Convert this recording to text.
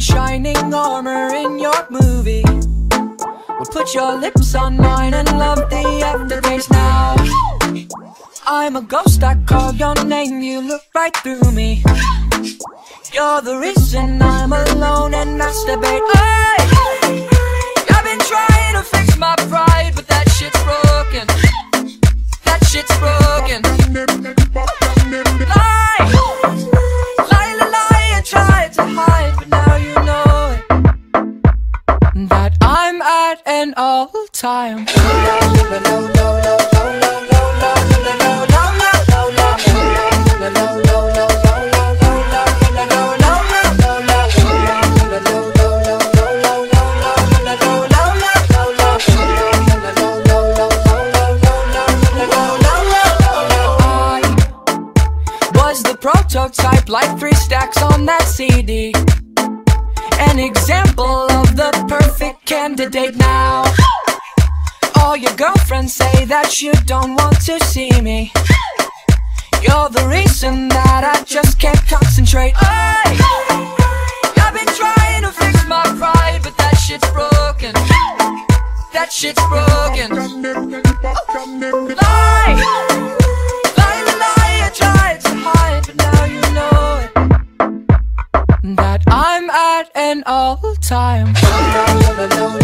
shining armor in your movie. Would put your lips on mine and love the aftertaste now. I'm a ghost, I call your name, you look right through me. You're the reason I'm alone and masturbate. I've been trying to fix my pride, but that shit's broken. That shit's broken. Lie, lie, lie, lie, I tried to hide, but now you know it, that I'm at an all-time. Prototype like 3 stacks on that CD. An example of the perfect candidate now. All your girlfriends say that you don't want to see me. You're the reason that I just can't concentrate. I've been trying to fix my pride, but that shit's broken. That shit's broken. Lie, lie, lie, I tried to hide, but now you know it, that I'm at an all-time.